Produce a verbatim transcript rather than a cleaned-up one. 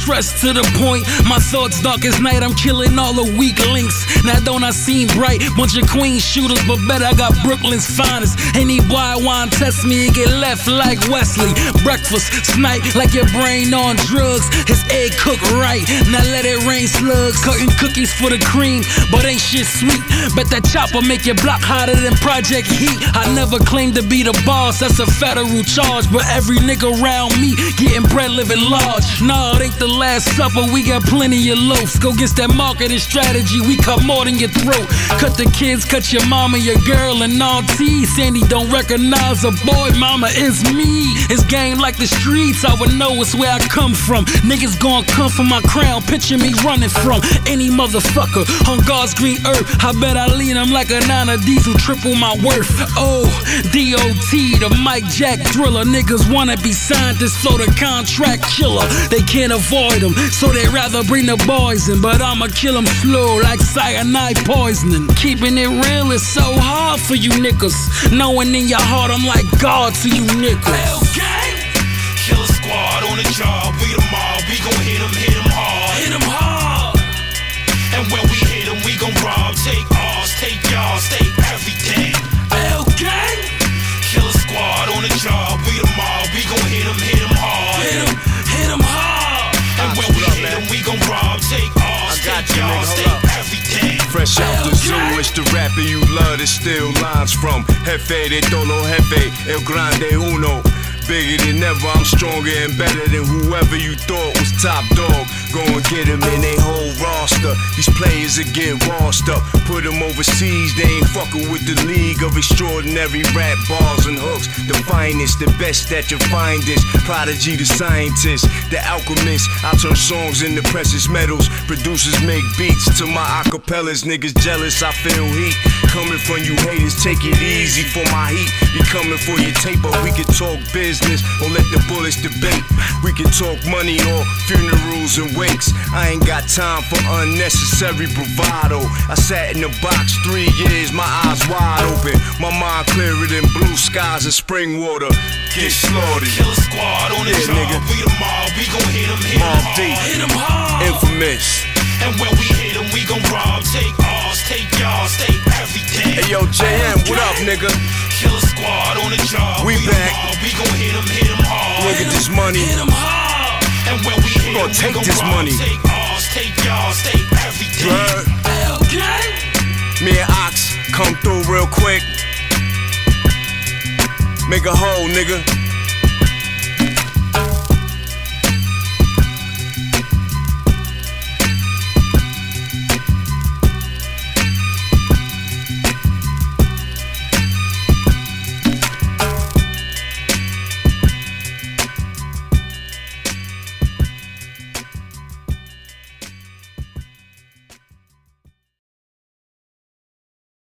stress to the point. My thoughts dark as night, I'm killing all the weak links. Now don't I seem bright? Bunch of queen shooters, but bet I got Brooklyn's finest. Any boy want test me and get left like Wesley. Breakfast, snipe like your brain on drugs. His egg cooked right, now let it rain slugs. Cutting cookies for the cream, but ain't shit sweet. Bet that chopper make your block hotter than Project Heat. I never claimed to be the boss, that's a federal charge. But every nigga around me getting bread living large. Nah, it ain't the last supper, we got plenty of loafs. Go against that marketing strategy, we cut more than your throat. Cut the kids, cut your mama, your girl, and auntie. Sandy don't recognize a boy, mama is me. It's game like the streets, I would know it's where I come from. Niggas gon' come for my crown, picture me running from any motherfucker on God's green earth. I bet I lean him like a nine of diesel, triple my worth. Oh, D O T, the Mike Jack thriller. Niggas wanna be scientists, flow the contract killer. They can't avoid them, so they rather bring the boys in. But I'ma kill them slow like cyanide poisoning. Keeping it real is so hard for you niggas. Knowing in your heart I'm like God to you niggas. Okay, killer squad on the job, we the mob. We gon' hit them, hit them hard, hit them hard. And when we hit them, we gon' rob. Take ours, take y'all, take everything. Okay, killer squad on the job, we the mob. We gon' hit them, hit them hard, hit them, hit them hard. And when we hit them, we gon' rob. Take ours, take y'all, take everything. Fresh out the zoo, it's the rapper you love that steal lines from. Jefe de todo jefe, el grande uno. Bigger than ever, I'm stronger and better than whoever you thought was top dog. Go and get him in they whole roster. These players will get washed up. Put them overseas, they ain't fucking with the league of extraordinary rap bars and hooks. The finest, the best that you find is Prodigy the scientist, the alchemist. I turn songs into precious metals. Producers make beats to my acapellas. Niggas jealous, I feel heat coming from you haters. Take it easy for my heat. Be coming for your tape, but we can talk business or let the bullets debate. We can talk money or funerals and wakes. I ain't got time for unnecessary bravado. I sat in the box three years, my eyes wide open. My mind clearer than blue skies and spring water. Get slaughtered. Killer squad on the yeah, job, nigga. we the mob. We gon' hit them, hit them hard, hit them hard. Infamous. And when we hit them, we gon' rob. Take ours, take y'all's, take everything. Hey yo, J M, what up, nigga? Killer squad on the job, we, we back. We gon' hit them, hit them hard. Look at this money. Hit them hard. And when we hit them, we take this rob. money. Take ours, take y'all's, take everything. Bruh. Okay. Me and Ox come through real quick. Make a hole, nigga.